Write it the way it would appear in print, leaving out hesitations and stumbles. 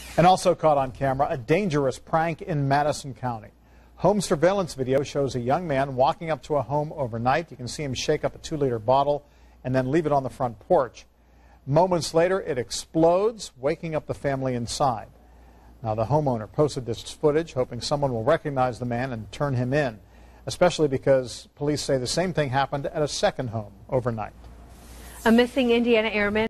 And also caught on camera, a dangerous prank in Madison County. Home surveillance video shows a young man walking up to a home overnight. You can see him shake up a 2-liter bottle and then leave it on the front porch. Moments later, it explodes, waking up the family inside. Now, the homeowner posted this footage, hoping someone will recognize the man and turn him in, especially because police say the same thing happened at a second home overnight. A missing Indiana airman